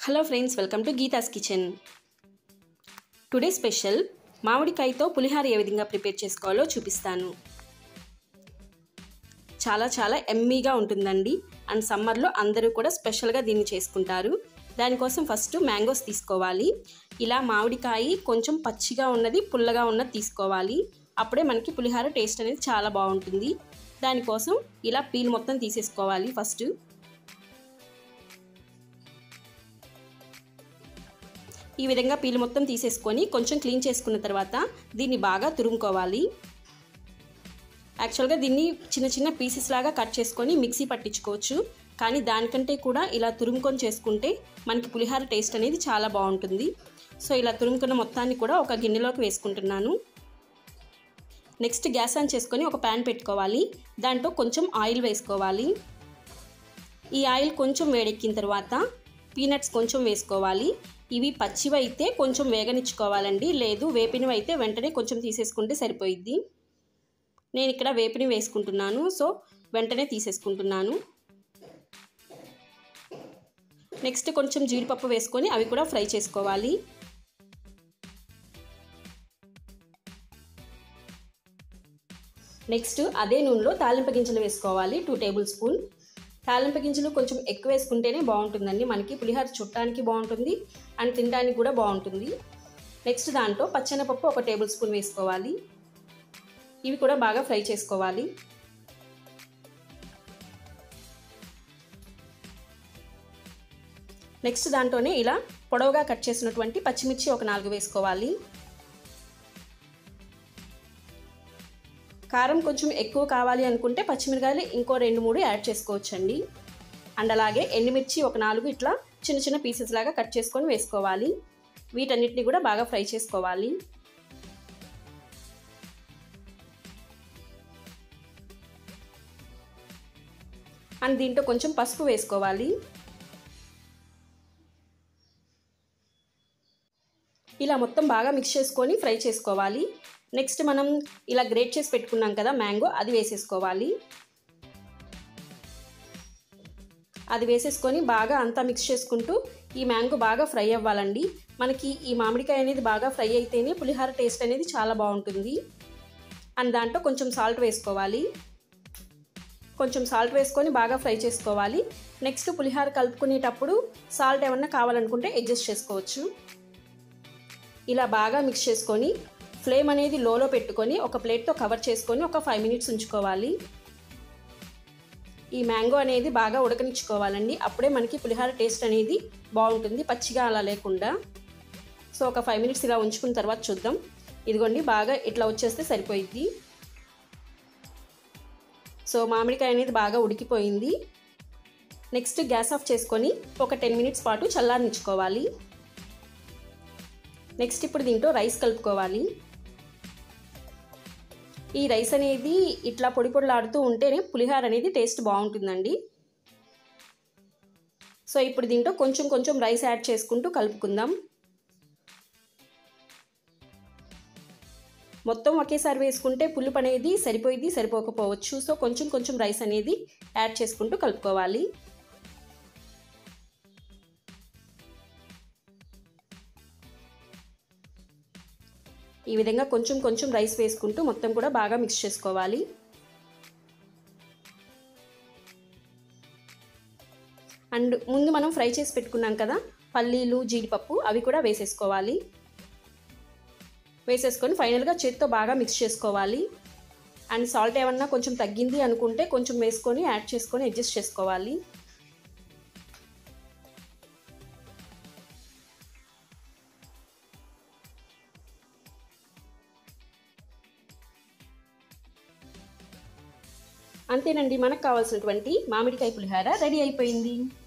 Hello friends, welcome to Geeta's kitchen. Today special మామిడికాయతో పులిహార ఏ విధంగా ప్రిపేర్ చేసుకోవాలో చూపిస్తాను. చాలా ఎమ్మీగా ఉంటుందండి. అండ్ సమ్మర్లో అందరూ కూడా స్పెషల్గా దీన్ని చేసుకుంటారు. దానికోసం ఫస్ట్ మ్యాంగోస్ తీసుకోవాలి. ఇలా మామిడికాయ కొంచెం పచ్చిగా ఉన్నది, పుల్లగా ఉన్నది తీసుకోవాలి. అప్పుడే మనకి పులిహార టేస్ట్ అనేది చాలా బాగుంటుంది. దానికోసం ఇలా పీల్ మొత్తం తీసేసుకోవాలి. ఫస్ట్ ఈ విధంగా పీల్ మొత్తం తీసేసుకొని కొంచెం క్లీన్ చేసుకున్న తర్వాత దీన్ని బాగా తురుముకోవాలి. యాక్చువల్గా దీన్ని చిన్న చిన్న పీసెస్ లాగా కట్ చేసుకొని మిక్సీ పట్టించుకోవచ్చు. కానీ దానికంటే కూడా ఇలా తురుముకొని చేసుకుంటే మనకి పులిహార టేస్ట్ అనేది చాలా బాగుంటుంది. సో ఇలా తురుముకున్న మొత్తాన్ని కూడా ఒక గిన్నెలోకి వేసుకుంటున్నాను. నెక్స్ట్ గ్యాస్ ఆన్ చేసుకొని ఒక ప్యాన్ పెట్టుకోవాలి. దాంట్లో కొంచెం ఆయిల్ వేసుకోవాలి. ఈ ఆయిల్ కొంచెం వేడెక్కిన తర్వాత పీనట్స్ కొంచెం వేసుకోవాలి. ఇవి పచ్చివి అయితే కొంచెం వేగనిచ్చుకోవాలండి, లేదు వేపినవి అయితే వెంటనే కొంచెం తీసేసుకుంటే సరిపోయిద్ది. నేను ఇక్కడ వేపిని వేసుకుంటున్నాను, సో వెంటనే తీసేసుకుంటున్నాను. నెక్స్ట్ కొంచెం జీడిపప్పు వేసుకొని అవి కూడా ఫ్రై చేసుకోవాలి. నెక్స్ట్ అదే నూనెలో తాలింపు గింజలు వేసుకోవాలి. 2 టేబుల్ స్పూన్. తాలింపు గింజలు కొంచెం ఎక్కువ వేసుకుంటేనే బాగుంటుందండి. మనకి పులిహార చుట్టానికి బాగుంటుంది అండ్ తినడానికి కూడా బాగుంటుంది. నెక్స్ట్ దాంట్లో పచ్చెనపప్పు 1 టేబుల్ స్పూన్ వేసుకోవాలి. ఇవి కూడా బాగా ఫ్రై చేసుకోవాలి. నెక్స్ట్ దాంట్లోనే ఇలా పొడవుగా కట్ చేసినటువంటి పచ్చిమిర్చి 4 వేసుకోవాలి. కారం కొంచెం ఎక్కువ కావాలి అనుకుంటే పచ్చిమిరకాయలు ఇంకో 2-3 యాడ్ చేసుకోవచ్చండి. అండ్ అలాగే ఎండుమిర్చి 4 ఇట్లా చిన్న చిన్న పీసెస్ లాగా కట్ చేసుకొని వేసుకోవాలి. వీటన్నిటిని కూడా బాగా ఫ్రై చేసుకోవాలి. అండ్ దీంట్లో కొంచెం పసుపు వేసుకోవాలి. ఇలా మొత్తం బాగా మిక్స్ చేసుకొని ఫ్రై చేసుకోవాలి. నెక్స్ట్ మనం ఇలా గ్రేట్ చేసి పెట్టుకున్నాం కదా మ్యాంగో, అది వేసేసుకోవాలి. అది వేసేసుకొని బాగా అంతా మిక్స్ చేసుకుంటూ ఈ మ్యాంగో బాగా ఫ్రై అవ్వాలండి. మనకి ఈ మామిడికాయ అనేది బాగా ఫ్రై అయితేనే పులిహార టేస్ట్ అనేది చాలా బాగుంటుంది. అండ్ దాంట్లో కొంచెం సాల్ట్ వేసుకోవాలి. కొంచెం సాల్ట్ వేసుకొని బాగా ఫ్రై చేసుకోవాలి. నెక్స్ట్ పులిహార కలుపుకునేటప్పుడు సాల్ట్ ఏమన్నా కావాలనుకుంటే అడ్జస్ట్ చేసుకోవచ్చు. ఇలా బాగా మిక్స్ చేసుకొని ఫ్లేమ్ అనేది లోలో పెట్టుకొని ఒక ప్లేట్తో కవర్ చేసుకొని ఒక 5 మినిట్స్ ఉంచుకోవాలి. ఈ మ్యాంగో అనేది బాగా ఉడకనిచ్చుకోవాలండి. అప్పుడే మనకి పులిహార టేస్ట్ అనేది బాగుంటుంది, పచ్చిగా అలా లేకుండా. సో ఒక 5 మినిట్స్ ఇలా ఉంచుకున్న తర్వాత చూద్దాం. ఇదిగోండి బాగా ఇట్లా వచ్చేస్తే సరిపోయిద్ది. సో మామిడికాయ అనేది బాగా ఉడికిపోయింది. నెక్స్ట్ గ్యాస్ ఆఫ్ చేసుకొని ఒక 10 మినిట్స్ పాటు చల్లారనిచ్చుకోవాలి. నెక్స్ట్ ఇప్పుడు దీంట్లో రైస్ కలుపుకోవాలి. ఈ రైస్ అనేది ఇట్లా పొడి పొడిలాడుతూ ఉంటేనే పులిహార అనేది టేస్ట్ బాగుంటుందండి. సో ఇప్పుడు దీంట్లో కొంచెం రైస్ యాడ్ చేసుకుంటూ కలుపుకుందాం. మొత్తం ఒకేసారి వేసుకుంటే పులుపు అనేది సరిపోకపోవచ్చు. సో కొంచెం రైస్ అనేది యాడ్ చేసుకుంటూ కలుపుకోవాలి. ఈ విధంగా కొంచెం రైస్ వేసుకుంటూ మొత్తం కూడా బాగా మిక్స్ చేసుకోవాలి. అండ్ ముందు మనం ఫ్రై చేసి పెట్టుకున్నాం కదా పల్లీలు, జీడిపప్పు, అవి కూడా వేసేసుకోవాలి. వేసేసుకొని ఫైనల్గా చేత్తో బాగా మిక్స్ చేసుకోవాలి. అండ్ సాల్ట్ ఏమన్నా కొంచెం తగ్గింది అనుకుంటే కొంచెం వేసుకొని యాడ్ చేసుకొని అడ్జస్ట్ చేసుకోవాలి. అంతేనండి, మనకు కావాల్సినటువంటి మామిడికాయ పులిహార రెడీ అయిపోయింది.